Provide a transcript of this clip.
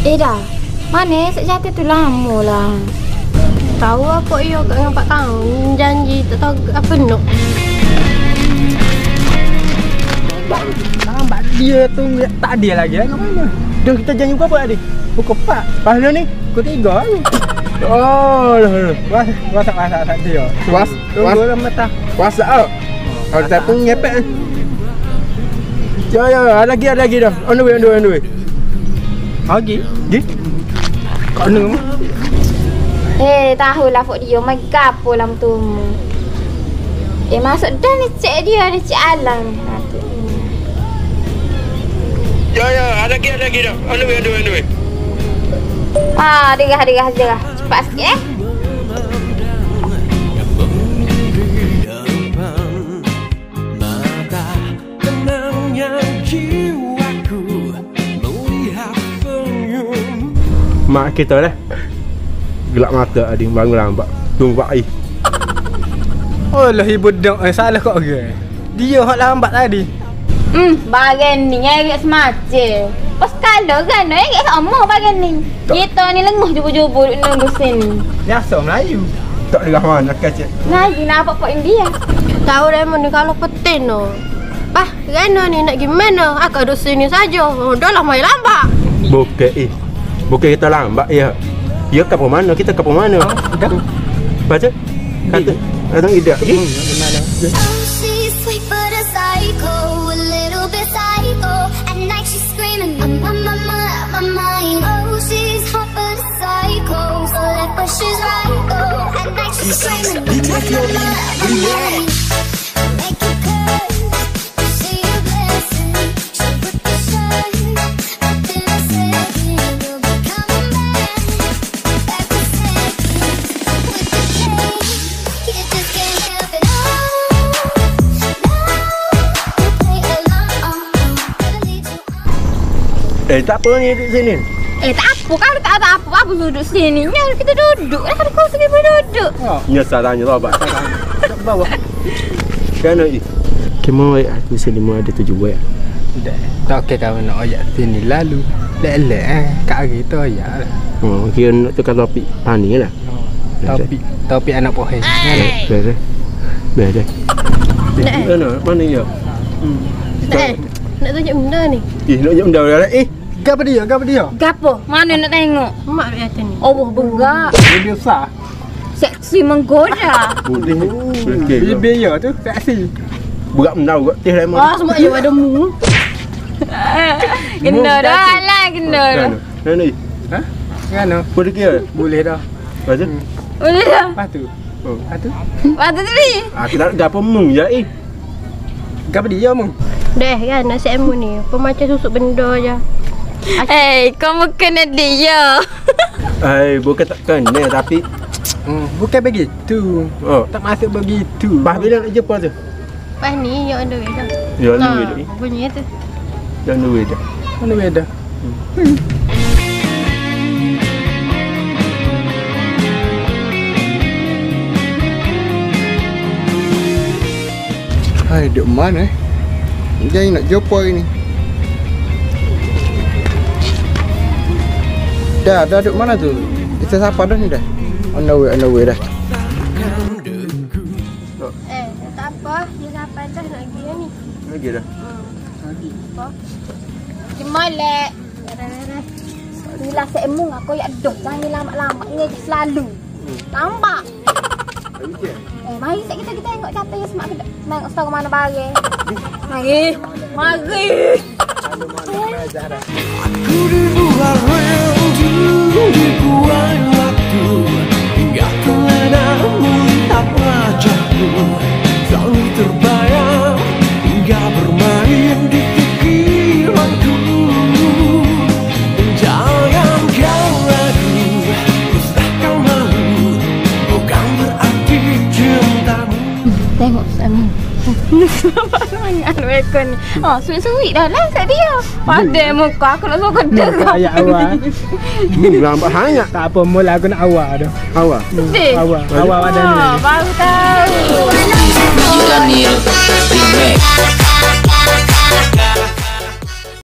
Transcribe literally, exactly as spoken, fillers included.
Eh dah. Mana sek jatuh tu lama lah. Tahu apa ia kat dengan empat tahun janji tak tahu apa nak. Lambat dia tu tak ada lagi kan mana. Dah kita janji pukul apa tadi? Pukul empat. Pasal ni pukul tiga ni. Oh, was was tak masak tak dia. Was tunggu lah mata. Was out. Kalau tak pun ngepek. Ya ya, ada lagi ada lagi dah. On the way on the way on the way. Lagi? Gi? Kau ni Eh, tahulah Fok dia mai gapo lam tu. Eh, masuk dah ni cek dia ni cek Alang. Ya ya, ada lagi ada lagi dah. On the way on the way on the way. Ah, derah derah derah. Cepat sikit eh. Mak kita dah gelap mata adik bangun lambat. Tunggu Pak Ai. Oh lah ibu dak eh, salah kok ke. Dia hak lambat tadi. Hmm, bagian ni ngerik semacam. Pas kalau kan ngerik sama bagian ni. Kita ni lenguh jubur-jubur duk nunggu sini. Biasa Melayu. Tak derah mana kacik. Melayu nak apa pok India. Tahu Raymond ni kalau petin no. Bah, Rena ni nak gimana? Aku duduk sini saja. Oh, dah lah main lambat. Bukan eh. Bukan kita lambat ya. Ya ke mana? Kita ke mana? Oh, dah. Baca. Kata. Datang ida. Hmm, mana? Eh, tak apa ni duduk sini. Eh, tak apa. Kalau tak ada apa, apa duduk sini. Ya, kita duduk. Lah, kalau kau sini pun duduk. Oh. Nyesal tanya Robert. Tak bawah. Kan ni. Kemo aku sini mau ada tujuh buat. Tidak. Tak okey kawan nak ayat sini lalu. Lelek eh. Kak kita ayat. Oh, kira nak tukar topik pani lah. Topik topik anak pohon. Beres. Beres. Mana? Mana ya? Hmm. Nak tunjuk benda ni. Eh, nak tunjuk benda dah. Eh, gapo dia? Gapo dia? Gapo? Mana nak tengok? Mak dia kata ni. Oh, benggak. Dia besar. Seksi menggoda. Dia biaya tu seksi. Berat menau kat teh lemon. Ah, semua ayam ada mu. Kena dah lah, kena dah. Mana ni? Ha? Kan? Boleh kira? Boleh dah. Lepas tu? Boleh dah. Lepas tu? Oh, lepas tu? Lepas tu tadi? Ah, kita nak gapo mung je eh. Gapo dia mung? Dah kan nasi emu ni. Pemacam susuk benda je. Eh, kau kena dia. Eh, bukan tak kena tapi hmm, bukan begitu. Oh, tak masuk begitu. Bah bila nak jumpa tu? Pas ni yang on the way dah. Ya, on the way dah. Bunyi tu. Yang on the way dah. On the way dah. Hmm. Hai, duk mana eh? Jangan nak jumpa ini. Dah, dah duduk mana tu? Kita siapa dah ni dah? On the way, on the way dah. Eh, tak apa. Dia sampai dah nak pergi dah ni. Lagi dah? Hmm. Lagi. Apa? Cemolek. Bila semung aku ya doh jangan lama-lama ni selalu. Nampak? Eh, mari kita kita tengok jatuh ya semak kita. Tengok store mana bagi. Mari. Mari. Aku dibuat rindu, dibuat waktu, hingga kelana melihat wajahmu, selalu terbayang hingga bermain di pikiranku. Jangan kau ragu, pusatkan malu, bukan berarti cintamu. Tengok sama. Banyak lu ekor ni. Oh, sweet-sweet dah lah kat dia. Pada muka aku nak suruh kedek. Ayat awal. Lambat sangat. Tak apa, mula aku nak awal dah. Awal? Sedih? Awal. Awal ada ni. Baru tahu. Daniel Remix.